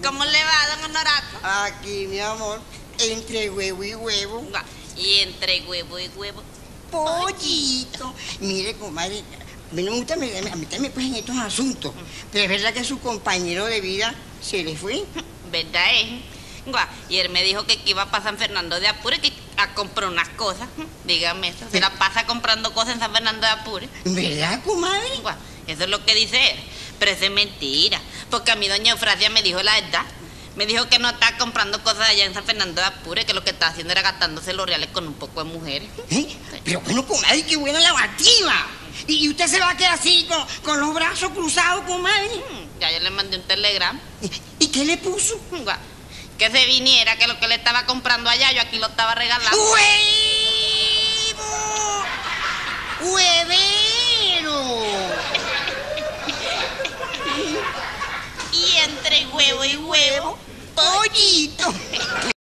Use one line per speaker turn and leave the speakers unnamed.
¿Cómo le va, don Honorato?
Aquí, mi amor, entre huevo y huevo.
Y entre huevo y huevo,
Pollito. Mire, comadre, a mí no me gusta meterme pues en estos asuntos, pero es verdad que su compañero de vida se le fue.
¿Verdad es? Y él me dijo que iba para San Fernando de Apure a comprar unas cosas. Dígame eso, se la pasa comprando cosas en San Fernando de Apure.
¿Verdad, comadre?
Eso es lo que dice él, pero eso es mentira, porque a mí doña Eufrasia me dijo la verdad. Me dijo que no está comprando cosas allá en San Fernando de Apure, que lo que está haciendo era gastándose los reales con un poco de mujeres.
Pero bueno, comadre, qué buena lavativa. ¿Y usted se va a quedar así con los brazos cruzados, comadre?
Ya yo le mandé un telegrama.
¿Y qué le puso?
Que se viniera, que lo que le estaba comprando allá, yo aquí lo estaba regalando.
¡Huevo! ¡Huevero!
Y entre huevo y huevo,
pollito.